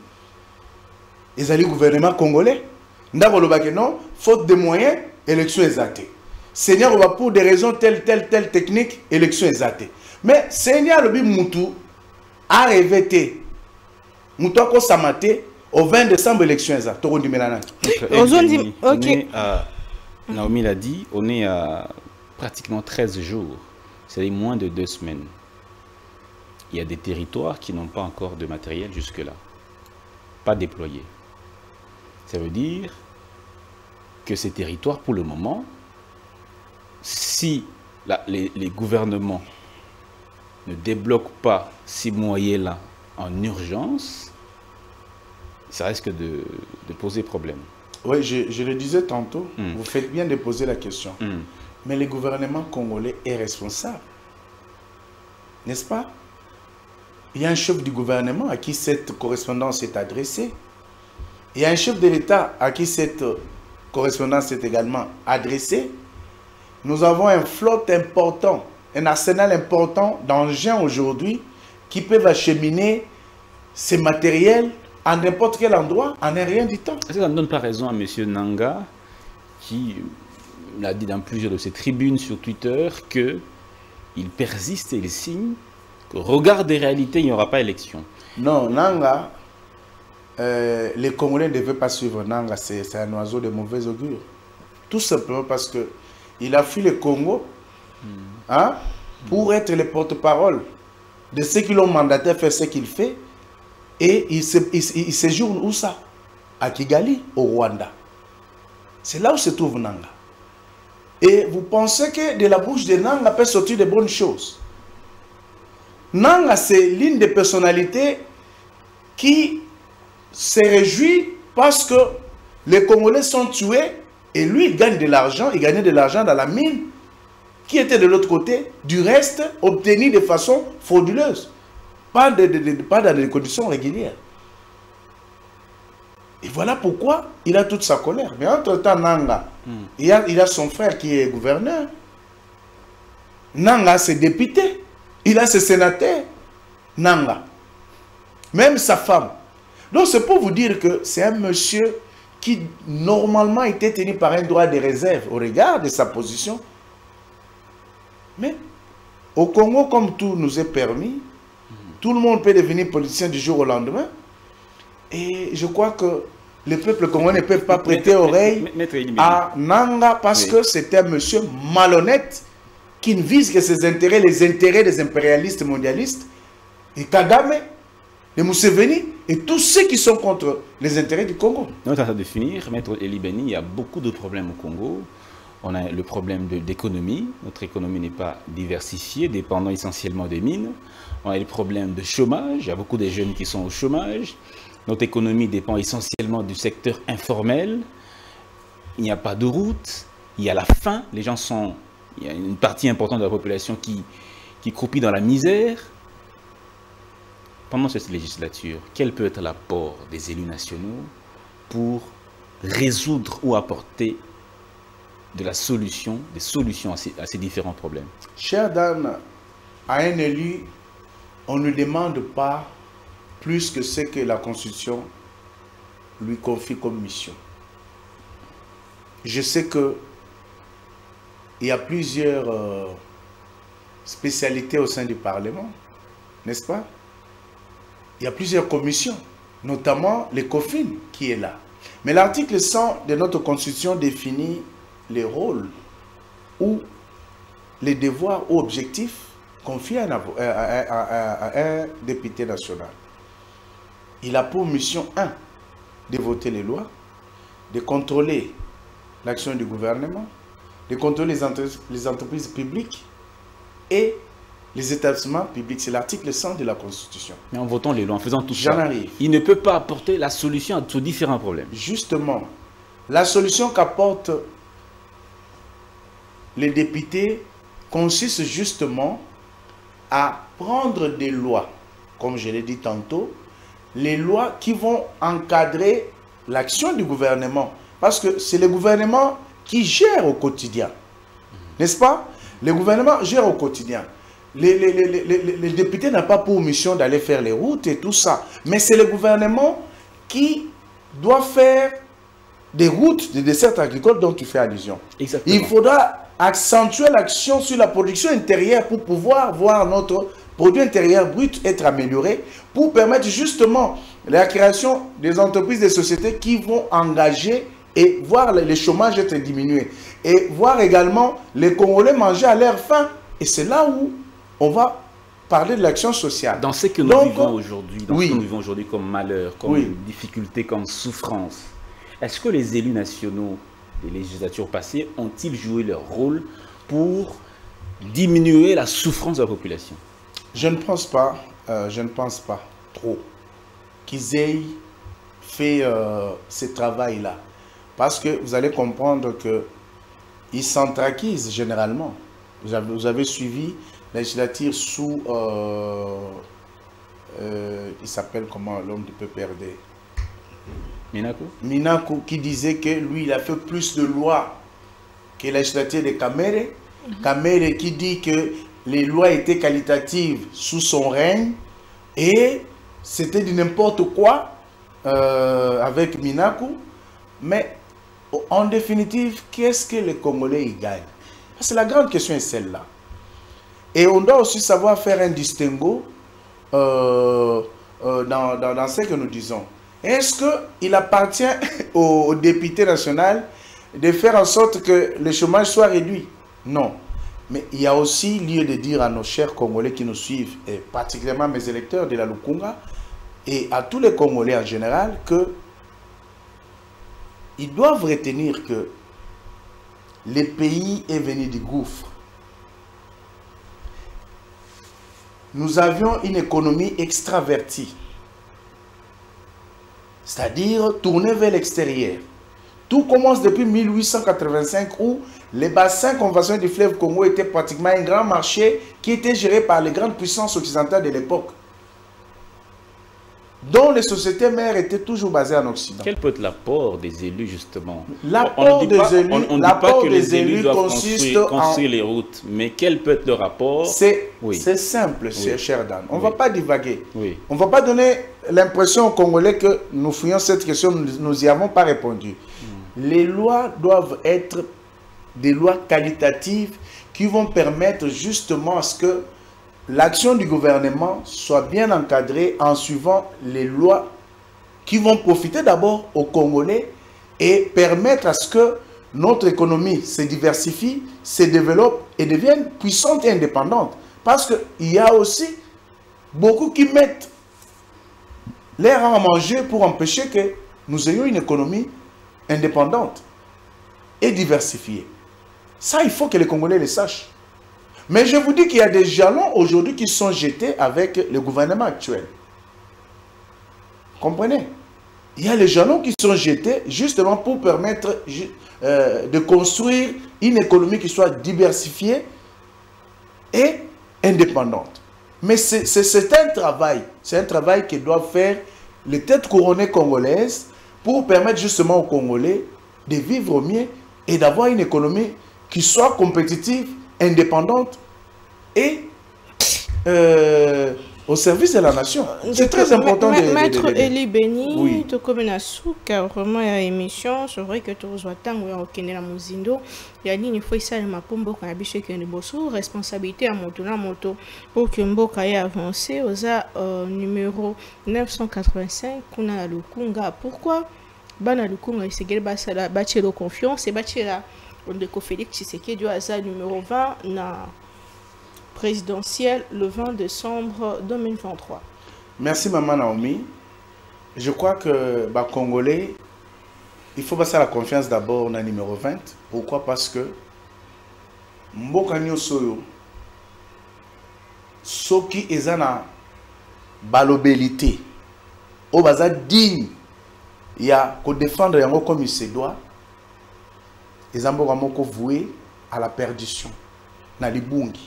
Ils allent gouvernement congolais. Ndako Lobake non, faute de moyens, l'élection est allée. Seigneur, pour des raisons telles, telles, telles techniques, élection exacte. Mais Seigneur, le Moutou a rêvé. Moutou a samate au vingt décembre, élection exacte. Naomi l'a dit, on est à pratiquement treize jours, c'est-à-dire moins de deux semaines. Il y a des territoires qui n'ont pas encore de matériel jusque-là, pas déployé. Ça veut dire que ces territoires, pour le moment, si la, les, les gouvernements ne débloquent pas ces moyens-là en urgence, ça risque de, de poser problème. Oui, je, je le disais tantôt, mm. vous faites bien de poser la question. Mm. Mais le gouvernement congolais est responsable. N'est-ce pas? Il y a un chef du gouvernement à qui cette correspondance est adressée. Il y a un chef de l'État à qui cette correspondance est également adressée. Nous avons un flot important, un arsenal important d'engins aujourd'hui qui peuvent acheminer ces matériels à n'importe quel endroit en un rien du temps. Est-ce que ça ne donne pas raison à M. Nanga qui l'a dit dans plusieurs de ses tribunes sur Twitter qu'il persiste et il signe qu'au regard des réalités, il n'y aura pas élection? Non, Nanga, euh, les Congolais ne devaient pas suivre Nanga, c'est un oiseau de mauvais augure. Tout simplement parce que il a fui le Congo mm. hein, pour mm. être le porte-parole de ceux qui l'ont mandaté à faire ce qu'il fait. Et il, se, il, il séjourne où ça? À Kigali, au Rwanda. C'est là où se trouve Nanga. Et vous pensez que de la bouche de Nanga peut sortir de bonnes choses? Nanga, c'est l'une des personnalités qui se réjouit parce que les Congolais sont tués. Et lui, il gagne de l'argent, il gagnait de l'argent dans la mine, qui était de l'autre côté, du reste, obtenu de façon frauduleuse, pas, de, de, de, pas dans des conditions régulières. Et voilà pourquoi il a toute sa colère. Mais entre-temps, Nanga, mm. il, a, il a son frère qui est gouverneur. Nanga, c'est député. Il a ses sénateurs. Nanga. Même sa femme. Donc, c'est pour vous dire que c'est un monsieur qui normalement était tenu par un droit de réserve au regard de sa position. Mais au Congo, comme tout nous est permis, mmh. tout le monde peut devenir politicien du jour au lendemain. Et je crois que le peuple congolais ne peut pas prêter oreille à Nanga parce oui. que c'est un monsieur malhonnête qui ne vise que ses intérêts, les intérêts des impérialistes mondialistes. Et Kagame, les Museveni et tous ceux qui sont contre les intérêts du Congo. Non, ça de finir, Maître Eli Beni, il y a beaucoup de problèmes au Congo. On a le problème d'économie. Notre économie n'est pas diversifiée, dépendant essentiellement des mines. On a le problème de chômage. Il y a beaucoup de jeunes qui sont au chômage. Notre économie dépend essentiellement du secteur informel. Il n'y a pas de route. Il y a la faim. Les gens sont... Il y a une partie importante de la population qui, qui croupit dans la misère. Pendant cette législature, quel peut être l'apport des élus nationaux pour résoudre ou apporter de la solution, des solutions à ces, à ces différents problèmes? Cher Dan, à un élu, on ne demande pas plus que ce que la Constitution lui confie comme mission. Je sais que il y a plusieurs euh, spécialités au sein du Parlement, n'est-ce pas? Il y a plusieurs commissions, notamment l'ECOFIN qui est là. Mais l'article cent de notre Constitution définit les rôles ou les devoirs ou objectifs confiés à un, à, à, à, à un député national. Il a pour mission un, de voter les lois, de contrôler l'action du gouvernement, de contrôler les, entre, les entreprises publiques et les établissements publics. C'est l'article cent de la Constitution. Mais en votant les lois, en faisant tout J'en ça, arrive. il ne peut pas apporter la solution à tous différents problèmes. Justement, la solution qu'apportent les députés consiste justement à prendre des lois, comme je l'ai dit tantôt, les lois qui vont encadrer l'action du gouvernement. Parce que c'est le gouvernement qui gère au quotidien. N'est-ce pas? Le gouvernement gère au quotidien. Les, les, les, les, les, les députés n'ont pas pour mission d'aller faire les routes et tout ça. Mais c'est le gouvernement qui doit faire des routes, des desserts agricoles dont tu fais allusion. Exactement. Il faudra accentuer l'action sur la production intérieure pour pouvoir voir notre produit intérieur brut être amélioré, pour permettre justement la création des entreprises, des sociétés qui vont engager et voir le chômage être diminué. Et voir également les Congolais manger à leur faim. Et c'est là où on va parler de l'action sociale. Dans ce que nous Donc, vivons aujourd'hui, dans oui. ce que nous vivons aujourd'hui comme malheur, comme Oui. difficulté, comme souffrance, est-ce que les élus nationaux des législatures passées ont-ils joué leur rôle pour diminuer la souffrance de la population? Je ne pense pas, euh, je ne pense pas trop qu'ils aient fait euh, ce travail-là. Parce que vous allez comprendre qu'ils s'entraquisent généralement. Vous avez, vous avez suivi la législature sous, euh, euh, il s'appelle comment l'homme du P P R D? Minaku Minaku, qui disait que lui, il a fait plus de lois que la législature de Kamere. Mm-hmm. Kamere qui dit que les lois étaient qualitatives sous son règne et c'était du n'importe quoi euh, avec Minaku. Mais en définitive, qu'est-ce que les Congolais y gagnent? Parce que la grande question est celle-là. Et on doit aussi savoir faire un distinguo euh, euh, dans, dans, dans ce que nous disons. Est-ce qu'il appartient au, au député national de faire en sorte que le chômage soit réduit? Non. Mais il y a aussi lieu de dire à nos chers Congolais qui nous suivent, et particulièrement mes électeurs de la Lukunga, et à tous les Congolais en général, que ils doivent retenir que le pays est venu du gouffre. Nous avions une économie extravertie, c'est-à-dire tournée vers l'extérieur. Tout commence depuis mille huit cent quatre-vingt-cinq où les bassins conventionnels du fleuve Congo étaient pratiquement un grand marché qui était géré par les grandes puissances occidentales de l'époque, dont les sociétés mères étaient toujours basées en Occident. Quel peut être l'apport des élus, justement? L'apport des pas, élus, on, on ne dit pas que les élus doivent construire, construire en... les routes, mais quel peut être le rapport? C'est oui. simple, oui. cher Dan. On ne oui. va pas divaguer. Oui. On ne va pas donner l'impression aux Congolais que nous fouillons cette question, nous n'y avons pas répondu. Mm. Les lois doivent être des lois qualitatives qui vont permettre justement à ce que l'action du gouvernement soit bien encadrée en suivant les lois qui vont profiter d'abord aux Congolais et permettre à ce que notre économie se diversifie, se développe et devienne puissante et indépendante. Parce qu'il y a aussi beaucoup qui mettent l'air à manger pour empêcher que nous ayons une économie indépendante et diversifiée. Ça, il faut que les Congolais le sachent. Mais je vous dis qu'il y a des jalons aujourd'hui qui sont jetés avec le gouvernement actuel. Comprenez? Il y a les jalons qui sont jetés justement pour permettre euh, de construire une économie qui soit diversifiée et indépendante. Mais c'est un travail, c'est un travail que doivent faire les têtes couronnées congolaises pour permettre justement aux Congolais de vivre au mieux et d'avoir une économie qui soit compétitive, indépendante et euh, au service de la nation. C'est très important. de, Maître de, de, de... Eli Beni, oui. Tu comme une souka vraiment à émission. C'est vrai que tu reçois tant ou au Kenya Muzindo. Il y a une fois ça ma pombo quand habitué que ne bosso responsabilité à moto na moto pour que mboka ait avancé aux euh, numéro neuf cent quatre-vingt-cinq kuna la lukunga. Pourquoi bana lukunga isegel basala bachelo confiance et bachela on de Félix Tshisekedi du numéro vingt na présidentielle le vingt décembre deux mille vingt-trois. Merci Maman Naomi. Je crois que les Congolais, il faut passer la confiance d'abord dans le numéro vingt. Pourquoi? Parce que Mboka Nyosoyo, ceux qui sont dans balobélité, au bazar digne, il y a qu'à défendre yango comme il se doit, ils ont vraiment voué à la perdition, dans les bungi.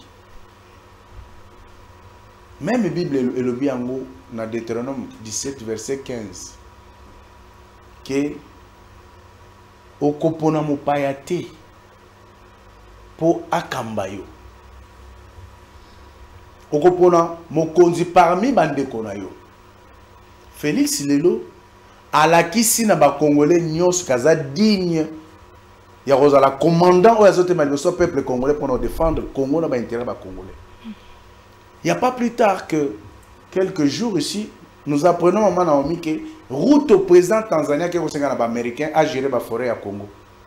Même la Bible est le biango dans Deutéronome dix-sept, verset quinze. Que okopona mopayate po akambayo. Okopona mokonzi parmi bandeko na yo. Félix Lelo alakisi na ba Congolais nyos kaza digne. Ya rozala commandant ou azote malioso peuple congolais pour nous défendre Congo na ba intérêt ba Congolais. Il n'y a pas plus tard que quelques jours ici, nous apprenons Maman Naomi que route au président tanzanien qui est un américain a géré la forêt à Congo.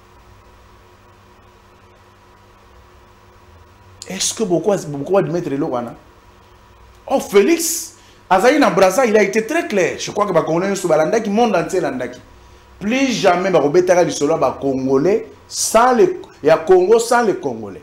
Est-ce que beaucoup beaucoup admettre le wana? Oh Félix, Azaï na Brazza, il a été très clair. Je crois que les Congolais sont qui monde entier landaki. Plus jamais ba robetara du solo ba Congolais sans le ya Congo sans les Congolais.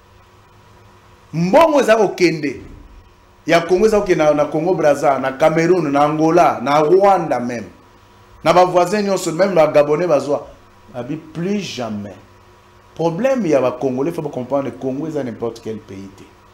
Mbongo za okende. Il y a Congo na Congo Brazza, na Cameroun, na Angola, na Rwanda même. Na ba voisins même na Gabonais bazwa. Abi plus jamais. Problème il y a ba Congolais, il faut comprendre que Congo est n'importe quel pays.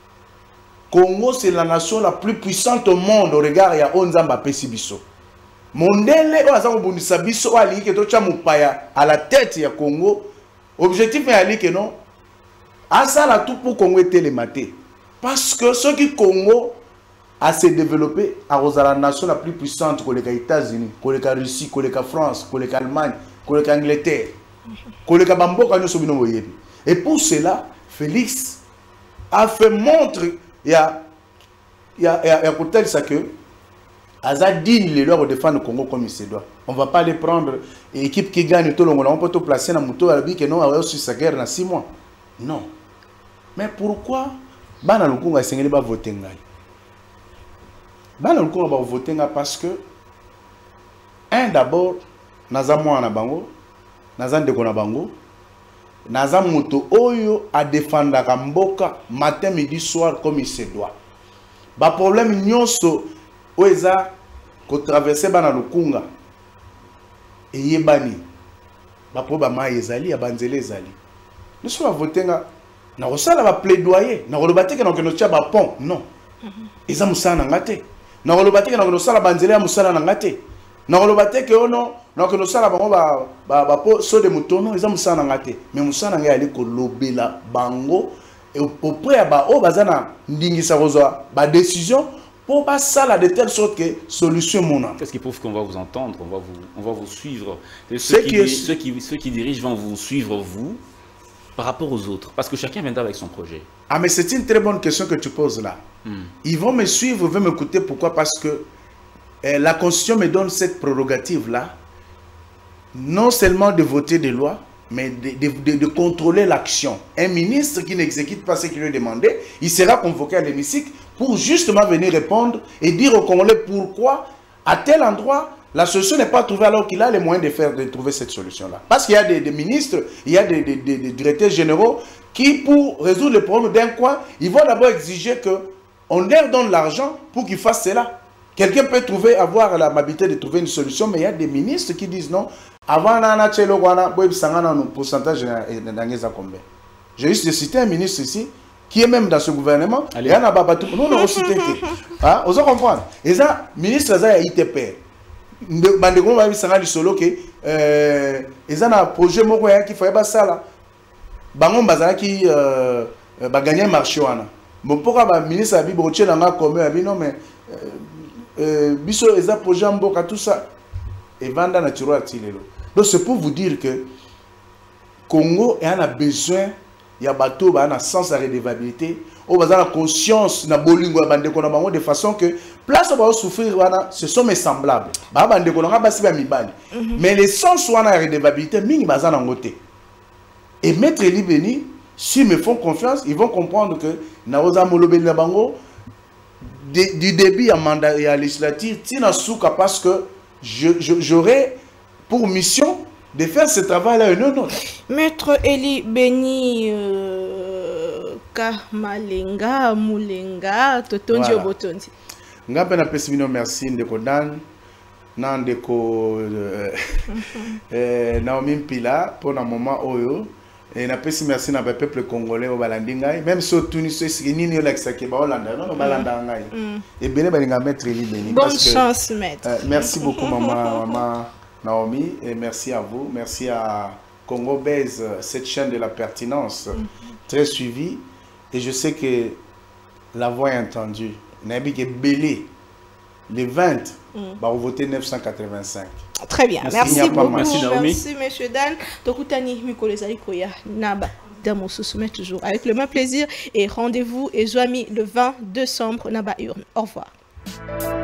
Congo c'est la nation la plus puissante au monde au regard ya Onzamba Pesibiso. Mondele o azako bundisa biso ali ke to cha mupaya à la tête ya Congo. Objectif est ali que non. Asa la tout pour Congo était les maté. Parce que ce qui Congo a se développé à la nation la plus puissante que les États-Unis, que les Russie, que les France, que les Allemagne, que les Angleterre, que les Bamboka. Et pour cela, Félix a fait montre, il y a il y a il y a pour ça que Azadine les leur défendre le Congo comme il se doit. On ne va pas les prendre équipe qui gagne tout le monde, on peut tout placer dans le moto à la que non, on a reçu sa guerre dans six mois. Non. Mais pourquoi Bana Lukunga Sengeli va voter ngai. Bana Lukunga va voter ngai parce que un d'abord naza mwana bango, naza ndeko na bango, naza moto oyo a défendre ka mboka matin midi soir comme il se doit. Ba problème nyonso oeza ko traverser Bana Lukunga et yebani. Ba problème ma ezali ya banzele ezali. Nous sommes voter ngai. Na rosala ba plaidoyer na rolobate ke na kono tia ba pont non eza musana ngate na rolobate ke na kono sala banzela musana na ngate na rolobate ke ono na kono sala bango ba ba ba po so de mutono eza musana ngate mais musana ngai ali ko lobela bango et auprès ba o bazana ndingisa rozwa ba décision pour pas ça de telle sorte que solution mona. Qu'est-ce qui prouve qu'on va vous entendre, on va vous on va vous suivre. Ceux qui, qui ceux qui ceux qui dirigent vont vous suivre vous par rapport aux autres, parce que chacun viendra avec son projet. Ah, mais c'est une très bonne question que tu poses là. Hmm. Ils vont me suivre, ils vont m'écouter. Pourquoi? Parce que eh, la Constitution me donne cette prérogative-là, non seulement de voter des lois, mais de, de, de, de contrôler l'action. Un ministre qui n'exécute pas ce qu'il lui est demandé, il sera convoqué à l'hémicycle pour justement venir répondre et dire aux Congolais pourquoi, à tel endroit, La solution n'est pas trouvée alors qu'il a les moyens de, faire, de trouver cette solution-là. Parce qu'il y a des, des ministres, il y a des, des, des, des directeurs généraux qui, pour résoudre le problème d'un coin, ils vont d'abord exiger qu'on leur donne l'argent pour qu'ils fassent cela. Quelqu'un peut trouver, avoir l'amabilité de trouver une solution, mais il y a des ministres qui disent non. Avant, on a un pourcentage de combien. J'ai juste cité un ministre ici qui est même dans ce gouvernement. Il y en a pas tout. Nous, on a cité. Vous comprenez? Et ça, ministre, ça a I T P. Bandeko va bisanga lisolo ke euh ils ont un projet moko ya ki fayeba sala bango bazala ki euh ba gagner marché wana bon pourquoi ba ministre abi bo tchela nga comme abi non mais euh biso eza projet mboka tout ça et vanda na tiro atilelo. Donc c'est pour vous dire que Congo a besoin il y a bateau ba na sens de redevabilité au bazala conscience na bolingo ya bandeko na bango de façon que place où on va souffrir, ce sont mes semblables. Mais les sens où on a la redevabilité, et Maître Eli Beni, s'ils me font confiance, ils vont comprendre que du début à mandat et à législative, parce que j'aurai pour mission de faire ce travail-là. Non, non. Maître Eli Beni, euh, Kamalenga, Moulenga, Totondio Botondi. Ngapé na pesimino merci ndeko Dan na ndeko euh Naomi Mpila pour un moment oyo et na pesi merci na peuple congolais au balandi ngai même so Tunis so nini la kisaki ba Hollande non no balanda ngai et bene balinga Maître Eli Beni. Bonne chance maître. Euh, merci beaucoup maman maman Naomi et merci à vous, merci à Congo Base, cette chaîne de la pertinence très suivie et je sais que la voix est entendue. Nabi est belé le vingt, mm. bah, on votait neuf cent quatre-vingt-cinq. Très bien, merci, merci beaucoup. Merci, merci monsieur Dan. Tokutani Mikolezali Koya Naba Damo se soumet toujours avec le même plaisir et rendez-vous et Joami le vingt décembre Naba Urne. Au revoir.